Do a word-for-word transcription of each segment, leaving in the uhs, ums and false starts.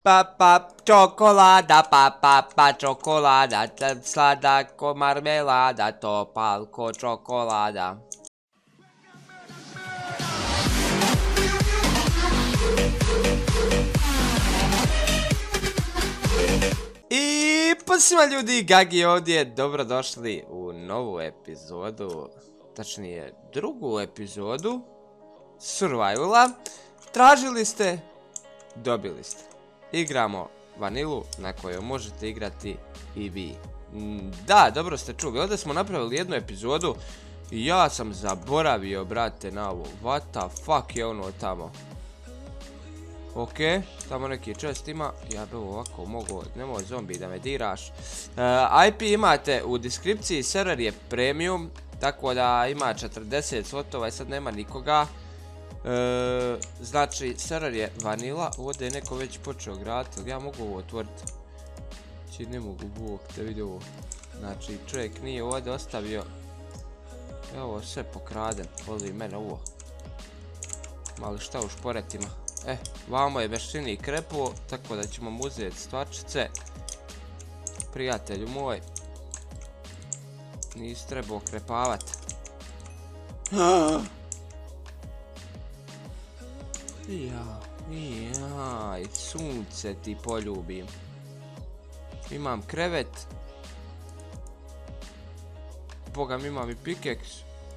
Pa pa čokolada, pa pa pa čokolada, slada ko marmelada, topal ko čokolada. I pa svima ljudi, Gagi ovdje, dobrodošli u novu epizodu, tačnije drugu epizodu Survivala. Tražili ste, dobili ste. Igramo vanilu na kojoj možete igrati i vi. Da, dobro ste čuli, ovdje smo napravili jednu epizodu i ja sam zaboravio, brate, na ovo. What the fuck je ono tamo? Ok, tamo neki čest ima, ja bi ovako mogu, nemoj zombi da me diraš. uh, I P imate u deskripciji, server je premium, tako da ima četrdeset slotova i sad nema nikoga. uh, Znači, server je vanila, ovdje je neko već počeo graditi, ali ja mogu ovo otvoriti. Znači, ne mogu, bog, da vidi ovo. Znači, čovjek nije ovdje ostavio, evo sve pokraden, voli mene ovo. Mali šta u šporetima. E, vamo je veščini krepo, tako da ćemo mu uzeti stvačice. Prijatelju moj, nisi trebao krepavat. Ja, jaj, sunce ti poljubim. Imam krevet. Boga mi imam i pikeks.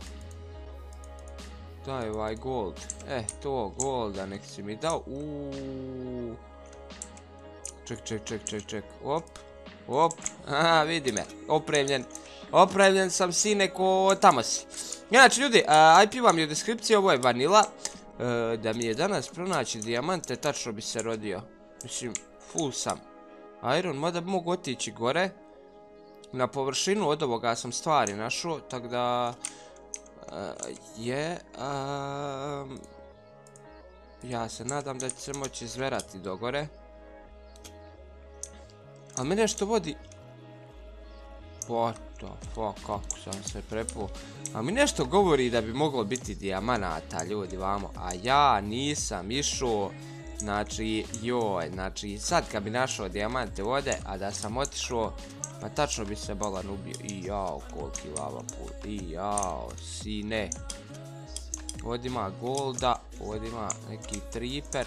Daj ovaj gold, eh to golda nek si mi dao, uuuu. Ček, ček, ček, ček, ček, op, op, aha vidi me, opremljen, opremljen sam sine ko tamo si. Inače ljudi, I P vam je u deskripciji, ovo je vanila, da mi je danas pronaći dijamante, tačno bi se rodio, mislim, full sam. Iron, mada bi mogu otići gore, na površinu od ovoga sam stvari našao, tako da... Uh, je, um, ja se nadam da će se moći izverati do gore. Ali mi nešto vodi. What the fuck, kako sam se prepuo. Ali mi nešto govori da bi moglo biti dijamanata, ljudi, vamo. A ja nisam išao. Znači, joj, znači sad kad bi našao dijamante ovdje, a da sam otišao, pa tačno bi se balan ubio. I jao, koliki lava put. I jao, sine. Ovdje ima golda, ovdje ima neki triper.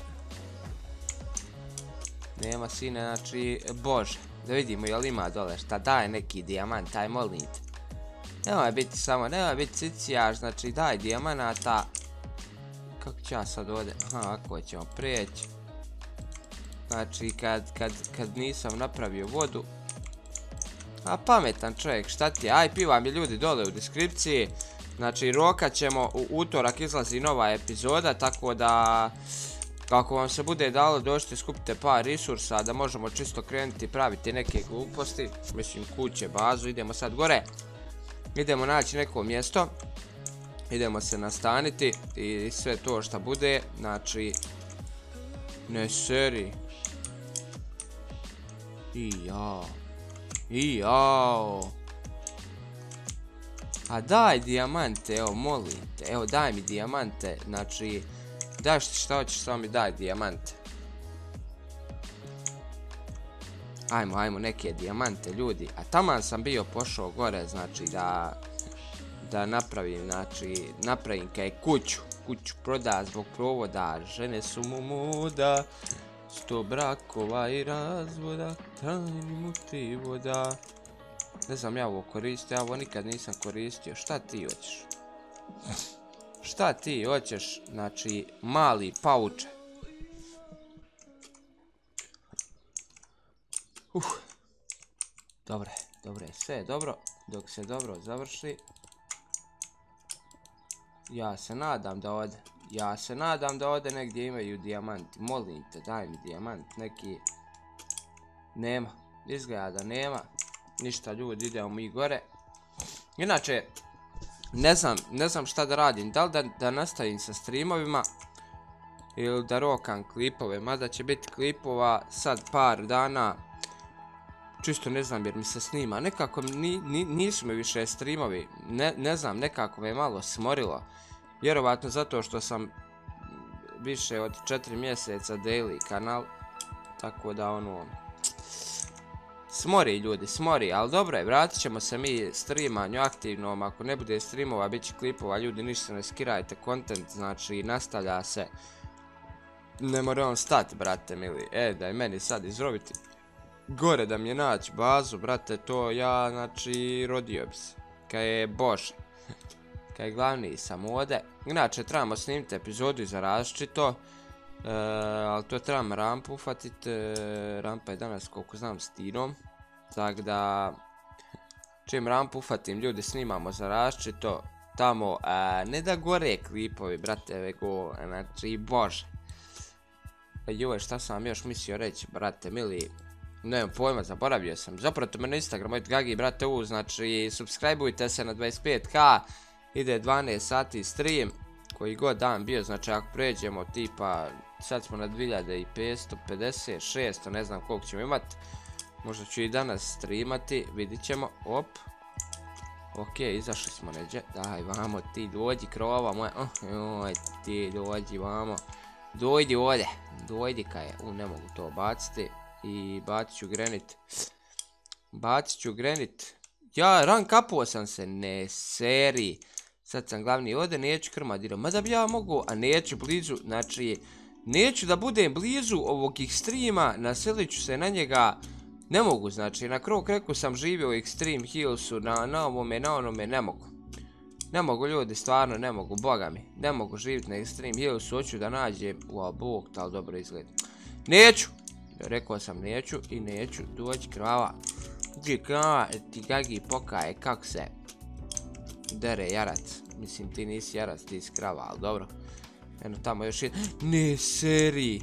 Nema sine, znači, bože. Da vidimo jel ima dole šta daje neki dijamant, aj molim te. Nemoj biti samo, nemoj biti cicijaš, znači daj dijamanata. Kako ću ja sad ovdje, aha, ako ćemo prijeći. Znači, kad, kad, kad nisam napravio vodu. A pametan čovjek, šta ti je? I P vam je ljudi dole u deskripciji. Znači, rokat ćemo, u utorak izlazi nova epizoda, tako da... Kako vam se bude dalo, dođite, skupite par resursa, da možemo čisto krenuti praviti neke gluposti. Mislim, kuće, bazu, idemo sad gore. Idemo naći neko mjesto. Idemo se nastaniti i sve to što bude, znači... Ne seri. I jao. I jao. A daj dijamante, evo molim te, evo daj mi dijamante, znači... Daj šta hoćeš, samo mi daj dijamante. Ajmo, ajmo neke dijamante ljudi, a taman sam bio pošao gore, znači da... Da napravim, znači, napravim kaj kuću, kuću proda zbog provoda, žene su mu muda, sto brakova i razvoda, trajni muti voda. Ne znam ja ovo koristio, ja ovo nikad nisam koristio, šta ti hoćeš? Šta ti hoćeš, znači, mali pauče? Uh, dobre, dobre, sve je dobro, dok se dobro završi. Ja se nadam da ode, ja se nadam da ode negdje imaju dijamanti, molim te daj mi dijamant neki. Nema, izgleda da nema, ništa ljudi, idemo mi gore. Inače, ne znam, ne znam šta da radim, da li da, da nastavim sa streamovima ili da rokam klipove, mada će biti klipova sad par dana. Čisto ne znam jer mi se snima, nekako ni, ni, nisu mi više streamovi, ne, ne znam, nekako me malo smorilo. Vjerovatno zato što sam više od četiri mjeseca daily kanal, tako da ono... Smori ljudi, smori, ali dobro je, vratit ćemo se mi streamanju aktivnom, ako ne bude streamova, bit će klipova, ljudi ništa ne skirajte, content, znači nastavlja se. Ne mora on stati, brate mili, e, da je meni sad izrobiti gore da mi je naći bazu, brate, to ja, znači, rodio bi se, kaj je Bože, kaj je glavni sam ovdje. Inače, trebamo snimiti epizodu za različito, e, ali to trebamo rampu ufatit, e, rampa je danas, koliko znam, s Tinom, tako da, čim rampu ufatim, ljudi, snimamo za različito, tamo, e, ne da gore klipovi, brate, vego, znači, Bože. Joj, šta sam vam još mislio reći, brate, mili, nemam pojma, zaboravio sam. Zapratite me na Instagram, mojte Gagi, brate, u, znači, subscribeujte se na dvadeset pet k, ide dvanaest sati stream, koji god dan bio, znači, ako pređemo, tipa, sad smo na dvije hiljade petsto pedeset, šesto, ne znam koliko ćemo imati, možda ću i danas streamati, vidit ćemo, op, ok, izašli smo neđe, daj, vamo, ti dođi, krova moja, oj, ti dođi, vamo. Dojdi ovdje, dojdi kaj je, u ne mogu to baciti i bacit ću granit, bacit ću granit, ja rank upao sam se, ne seri, sad sam glavni ovdje, neću krmadirom, mada bi ja mogu, a neću blizu, znači, neću da budem blizu ovog Extrema, naselit ću se na njega, ne mogu, znači, na Crow Cracku sam živio u Extreme Hillsu, na, na ovome, na onome, ne mogu. Ne mogu ljudi, stvarno ne mogu, boga mi, ne mogu živjeti na Extreme Hillsu, hoću da nađem, ua bog, tal dobro izgleda. Neću, rekao sam neću i neću, dođi krava, dođi krava, ti Gagi pokaje kako se dere jarac, mislim ti nisi jarac, ti si krava, ali dobro. Eno tamo još jedan, ne seri,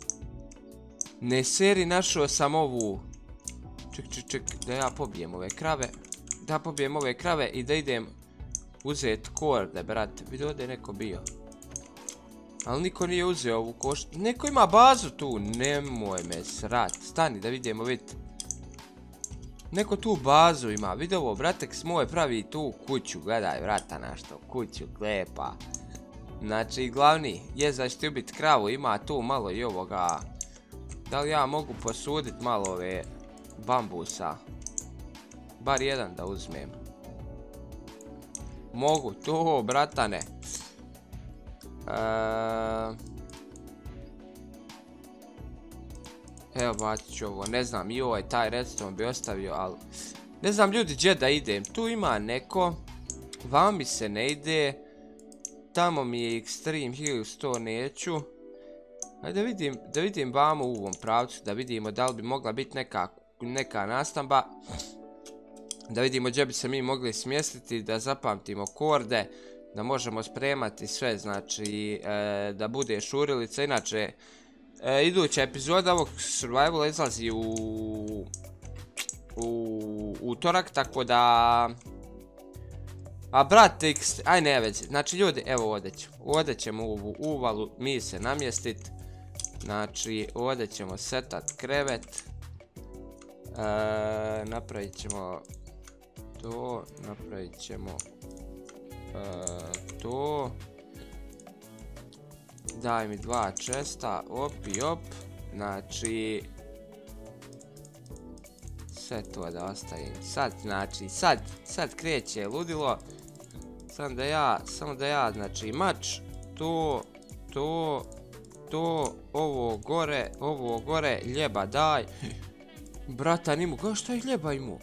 ne seri, našao sam ovu, ček ček ček, da ja pobijem ove krave, da pobijem ove krave i da idem uzet korde, brate, vidi ovdje je neko bio. Ali niko nije uzeo ovu koš... Neko ima bazu tu, nemoj me srat. Stani da vidimo, vidite. Neko tu bazu ima, vidi ovo, bratek moj pravi tu kuću, gledaj, vrata našto, kuću, klepa. Znači, glavni, je za što ubit kravu, ima tu malo i ovoga. Da li ja mogu posudit malo ove bambusa? Bar jedan da uzmem. Mogu, to, bratane. Eee... Evo, bacit ću ovo, ne znam, joj, taj redstone bi ostavio, ali... Ne znam, ljudi, gdje da idem, tu ima neko... Vam mi se ne ide... Tamo mi je Extreme Hills, to neću... Ajde da vidim, da vidim vamo u ovom pravcu, da vidimo da li bi mogla biti neka, neka nastamba. Da vidimo gdje bi se mi mogli smjestiti, da zapamtimo korde, da možemo spremati sve, znači e, da bude šurilica. Inače, e, iduća epizoda ovog survivala izlazi u, u utorak, tako da... A brate, aj ne već, znači ljudi, evo ovdje ćemo, ovdje ćemo u ovu uvalu mi se namjestit, znači ovdje ćemo setat krevet, e, napravit ćemo... To, napravit ćemo uh, to. Daj mi dva česta, op i op. Znači, sve to da ostavim. Sad, znači, sad, sad kreće ludilo. Samo da ja, samo da ja, znači, mač, to, to, to, ovo gore, ovo gore, ljeba daj. Brata, nimu, kao šta je ljeba imu?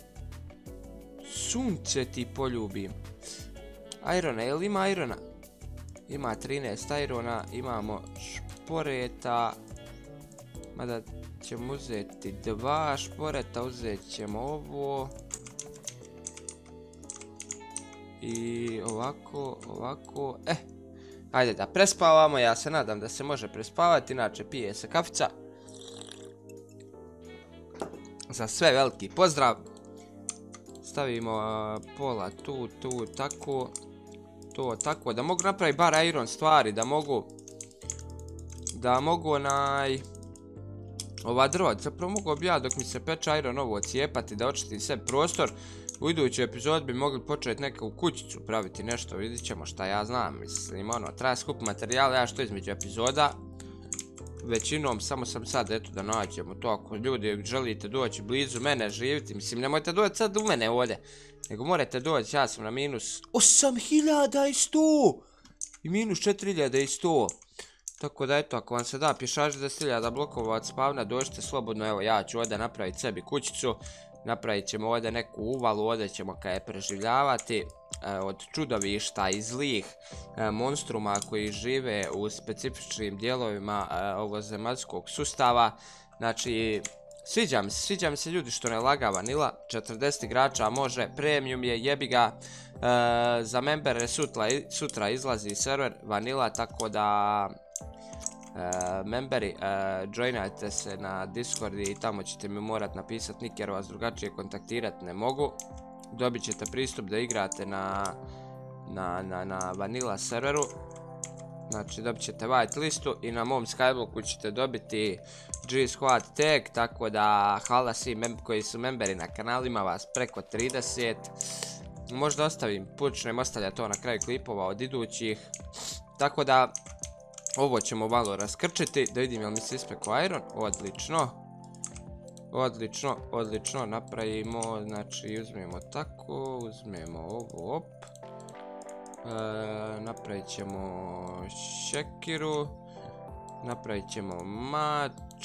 Sunce ti poljubim. Irona, jel ima irona? Ima trinaest irona, imamo šporeta. Mada ćemo uzeti dva šporeta, uzet ćemo ovo. I ovako, ovako, eh. Ajde da prespavamo, ja se nadam da se može prespavati, inače pije se kafica. Za sve veliki pozdrav. Stavimo uh, pola tu, tu, tako, to, tako, da mogu napraviti bar iron stvari, da mogu, da mogu onaj, ova drva, zapravo mogu bi ja dok mi se peče iron ovo ocijepati, da očitim sve prostor. U idućoj epizodi bi mogli početi neku kućicu praviti nešto, vidit ćemo šta ja znam, mislim, ono, treba skup materijala, ja što između epizoda, većinom, samo sam sad, eto, da nađemo to, ako ljudi želite doći blizu mene, živiti, mislim, nemojte doći sad u mene ovdje, nego morate doći, ja sam na minus osam hiljada i sto i minus četiri hiljade i sto. Tako da eto, ako vam se da pješaži deset hiljada blokova od spavna, dođite slobodno, evo ja ću ovdje napraviti sebi kućicu, napravit ćemo ovdje neku uvalu, ovdje ćemo kaj je preživljavati e, od čudovišta i zlih e, monstruma koji žive u specifičnim dijelovima e, ovozemaljskog sustava. Znači, sviđa mi se, sviđa mi se ljudi što ne laga vanila, četrdeset igrača može, premium je, jebi ga, e, za membere sutra, sutra izlazi server vanila, tako da... Uh, memberi, uh, joinajte se na Discord i tamo ćete mi morat napisat nick jer vas drugačije kontaktirat ne mogu. Dobit ćete pristup da igrate na, na, na, na vanila serveru. Znači dobit ćete white listu i na mom skyblocku ćete dobiti G-Squad tag, tako da hvala svim koji su memberi na kanalima, vas preko trideset. Možda ostavim, počnem ostavljati to na kraju klipova od idućih. Tako da ovo ćemo malo raskrčiti, da vidim jel mi se ispekao iron, odlično. Odlično, odlično, napravimo, znači uzmemo tako, uzmemo ovo, op. E, napravit ćemo šekiru, napravit ćemo mač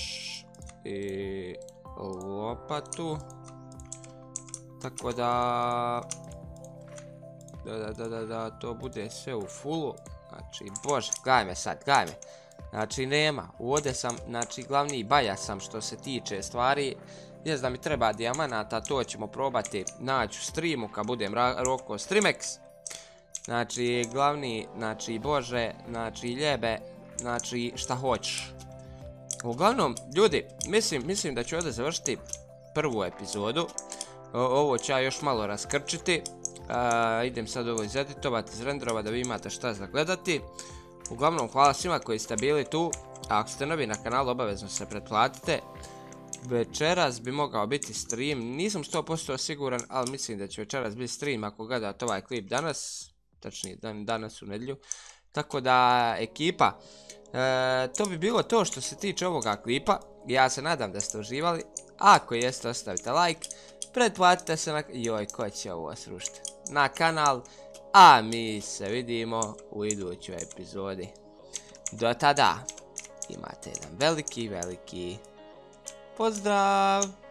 i lopatu. Tako da, da, da, da, da, da to bude sve u fullu. Znači, bože, gledaj me sad, gledaj me. Znači, nema. Ovdje sam, znači, glavni baja sam što se tiče stvari. Jest da mi treba dijamanata, to ćemo probati naći u streamu kad budem roko Streamex. Znači, glavni, znači, bože, znači, ljebe, znači, šta hoćeš. Uglavnom, ljudi, mislim, mislim da ću ovdje završiti prvu epizodu. O, ovo ću ja još malo raskrčiti. Uh, idem sad ovo izeditovati, izrenderovati da vi imate šta za gledati. Uglavnom, hvala svima koji ste bili tu. A ako ste novi na kanalu, obavezno se pretplatite. Večeras bi mogao biti stream, nisam sto posto siguran, ali mislim da će večeras biti stream ako gledate ovaj klip danas. Tačnije, dan, danas u nedjelju. Tako da, ekipa, e, to bi bilo to što se tiče ovoga klipa. Ja se nadam da ste uživali. Ako jeste, ostavite like. Pretplatite se na... Joj, ko će ovo srušiti? Na kanal. A mi se vidimo u idućoj epizodi. Do tada imate jedan veliki, veliki pozdrav!